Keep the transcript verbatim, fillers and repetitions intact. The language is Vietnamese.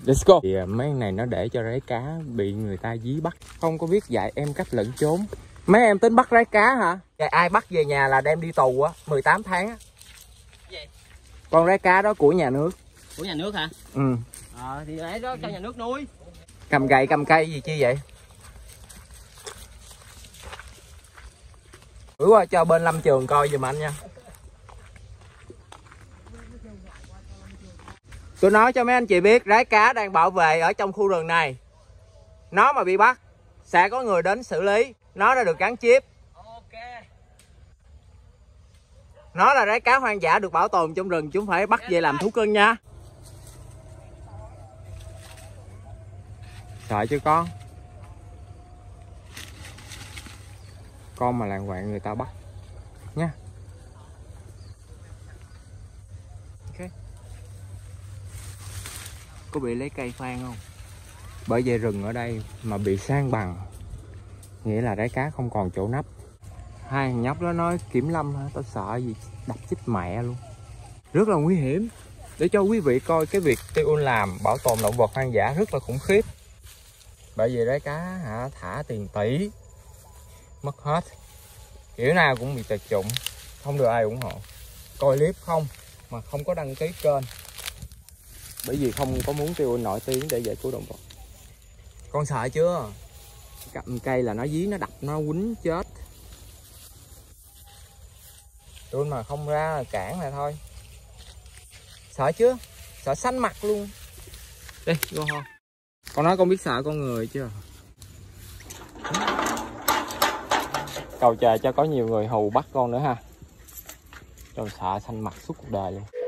Let's go. Thì mấy con này nó để cho rái cá bị người ta dí bắt, không có biết dạy em cách lẫn trốn. Mấy em tính bắt rái cá hả? Vậy ai bắt về nhà là đem đi tù á, mười tám tháng á. Gì? Con rái cá đó của nhà nước. Của nhà nước hả? Ừ. Ờ thì đấy đó cho nhà nước nuôi. Cầm gậy cầm cây gì chi vậy? Gửi qua cho bên lâm trường coi giùm anh nha. Tôi nói cho mấy anh chị biết, rái cá đang bảo vệ ở trong khu rừng này. Nó mà bị bắt sẽ có người đến xử lý. Nó đã được gắn chip. Ok. Nó là rái cá hoang dã được bảo tồn trong rừng, chúng phải bắt về làm thú cưng nha. Sợ chứ con. Con mà làng quạng người ta bắt nha. Ok. Có bị lấy cây phan không? Bởi vì rừng ở đây mà bị san bằng nghĩa là rái cá không còn chỗ nấp. Hai thằng nhóc đó nói kiểm lâm hả? Tao sợ gì đập chết mẹ luôn. Rất là nguy hiểm. Để cho quý vị coi cái việc Ti Un làm bảo tồn động vật hoang dã rất là khủng khiếp. Bởi vì rái cá hả, thả tiền tỷ mất hết, kiểu nào cũng bị tuyệt chủng, không được ai ủng hộ. Coi clip không mà không có đăng ký kênh, bởi vì không có muốn Ti Un nổi tiếng để giải cứu động vật. Con sợ chưa? Cầm cây là nó dí, nó đập, nó quýnh chết. Ti Un mà không ra là cản lại thôi. Sợ chưa? Sợ xanh mặt luôn. Đi, vô ho. Con nói con biết sợ con người chưa? Cầu trời cho có nhiều người hù bắt con nữa ha. Rồi sợ xanh mặt suốt cuộc đời luôn.